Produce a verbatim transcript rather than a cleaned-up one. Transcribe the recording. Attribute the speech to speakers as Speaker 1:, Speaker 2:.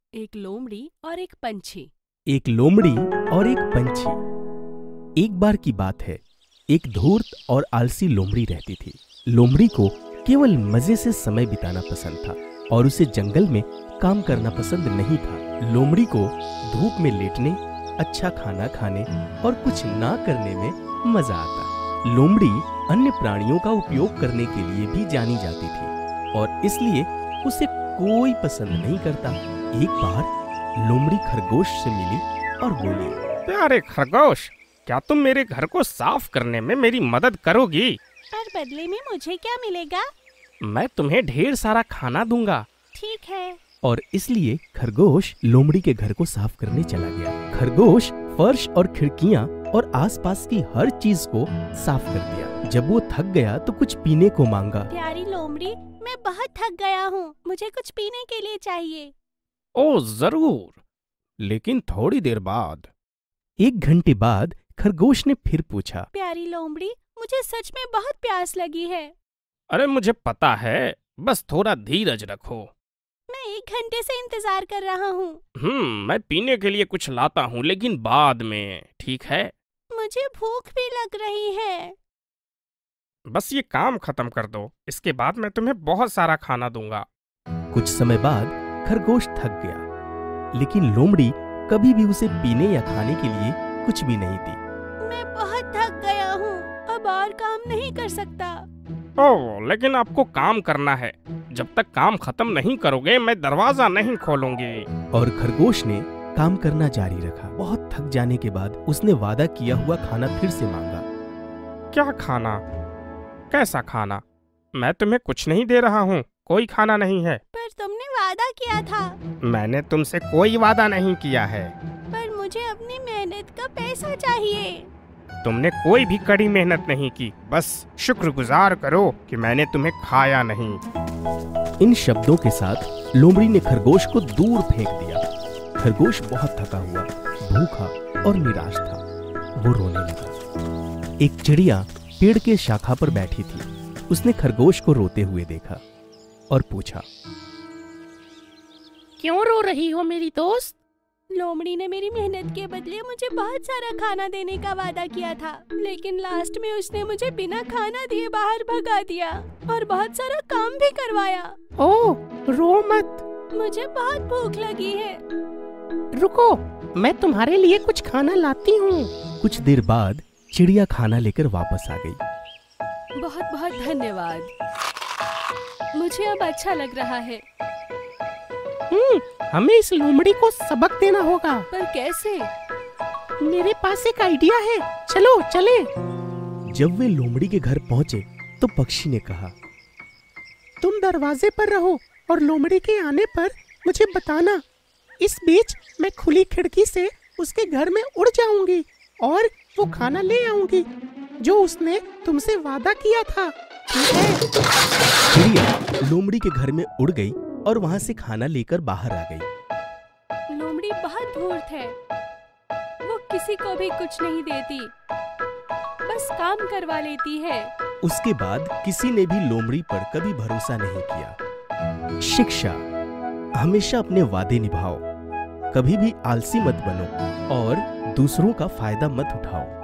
Speaker 1: एक लोमड़ी और एक पंछी।
Speaker 2: एक लोमड़ी और एक पंछी। एक बार की बात है, एक धूर्त और आलसी लोमड़ी रहती थी। लोमड़ी को केवल मजे से समय बिताना पसंद था और उसे जंगल में काम करना पसंद नहीं था। लोमड़ी को धूप में लेटने, अच्छा खाना खाने और कुछ ना करने में मजा आता। लोमड़ी अन्य प्राणियों का उपयोग करने के लिए भी जानी जाती थी और इसलिए उसे कोई पसंद नहीं करता। एक बार लोमड़ी खरगोश से मिली और बोली,
Speaker 3: प्यारे खरगोश, क्या तुम मेरे घर को साफ करने में मेरी मदद करोगी?
Speaker 1: और बदले में मुझे क्या मिलेगा?
Speaker 3: मैं तुम्हें ढेर सारा खाना दूंगा।
Speaker 1: ठीक है।
Speaker 2: और इसलिए खरगोश लोमड़ी के घर को साफ करने चला गया। खरगोश फर्श और खिड़कियां और आसपास की हर चीज को साफ कर दिया। जब वो थक गया तो कुछ पीने को मांगा।
Speaker 1: प्यारी लोमड़ी, मैं बहुत थक गया हूँ, मुझे कुछ पीने के लिए चाहिए।
Speaker 3: ओ जरूर, लेकिन थोड़ी देर बाद।
Speaker 2: एक घंटे बाद खरगोश ने फिर पूछा,
Speaker 1: प्यारी लोमड़ी, मुझे सच में बहुत प्यास लगी है।
Speaker 3: अरे मुझे पता है, बस थोड़ा धीरज रखो।
Speaker 1: मैं एक घंटे से इंतजार कर रहा हूँ।
Speaker 3: हम्म मैं पीने के लिए कुछ लाता हूँ, लेकिन बाद में, ठीक है?
Speaker 1: मुझे भूख भी लग रही है।
Speaker 3: बस ये काम खत्म कर दो, इसके बाद मैं तुम्हें बहुत सारा खाना दूंगा।
Speaker 2: कुछ समय बाद खरगोश थक गया, लेकिन लोमड़ी कभी भी उसे पीने या खाने के लिए कुछ भी नहीं दी।
Speaker 1: मैं बहुत थक गया हूँ, अब और काम नहीं कर सकता।
Speaker 3: ओह, लेकिन आपको काम करना है। जब तक काम खत्म नहीं करोगे मैं दरवाजा नहीं खोलूंगी।
Speaker 2: और खरगोश ने काम करना जारी रखा। बहुत थक जाने के बाद उसने वादा किया हुआ खाना फिर से मांगा।
Speaker 3: क्या खाना? कैसा खाना? मैं तुम्हें कुछ नहीं दे रहा हूँ, कोई खाना नहीं है।
Speaker 1: पर तुमने वादा किया था।
Speaker 3: मैंने तुमसे कोई वादा नहीं किया है।
Speaker 1: पर मुझे अपनी मेहनत का पैसा चाहिए।
Speaker 3: तुमने कोई भी कड़ी मेहनत नहीं की, बस शुक्रगुजार करो कि मैंने तुम्हें खाया नहीं।
Speaker 2: इन शब्दों के साथ लोमड़ी ने खरगोश को दूर फेंक दिया। खरगोश बहुत थका हुआ, भूखा और निराश था। वो रोने लगा। एक चिड़िया पेड़ के शाखा पर बैठी थी। उसने खरगोश को रोते हुए देखा और पूछा,
Speaker 4: क्यों रो रही हो मेरी दोस्त?
Speaker 1: लोमड़ी ने मेरी मेहनत के बदले मुझे बहुत सारा खाना देने का वादा किया था, लेकिन लास्ट में उसने मुझे बिना खाना दिए बाहर भगा दिया और बहुत सारा काम भी करवाया।
Speaker 4: ओह, रो मत।
Speaker 1: मुझे बहुत भूख लगी है।
Speaker 4: रुको, मैं तुम्हारे लिए कुछ खाना लाती हूँ।
Speaker 2: कुछ देर बाद चिड़िया खाना लेकर वापस आ गई।
Speaker 1: बहुत बहुत धन्यवाद, मुझे अब अच्छा लग रहा है।
Speaker 4: हम्म, हमें इस लोमड़ी को सबक देना होगा।
Speaker 1: पर कैसे?
Speaker 4: मेरे पास एक आइडिया है, चलो चले।
Speaker 2: जब वे लोमड़ी के घर पहुंचे तो पक्षी ने कहा,
Speaker 4: तुम दरवाजे पर रहो और लोमड़ी के आने पर मुझे बताना। इस बीच मैं खुली खिड़की से उसके घर में उड़ जाऊंगी और वो खाना ले आऊंगी जो उसने तुमसे वादा किया था, ठीक है?
Speaker 2: चिड़िया लोमड़ी के घर में उड़ गई और वहाँ से खाना लेकर बाहर आ गई।
Speaker 1: लोमड़ी बहुत धूर्त है, वो किसी को भी कुछ नहीं देती, बस काम करवा लेती है।
Speaker 2: उसके बाद किसी ने भी लोमड़ी पर कभी भरोसा नहीं किया। शिक्षा: हमेशा अपने वादे निभाओ, कभी भी आलसी मत बनो और दूसरों का फायदा मत उठाओ।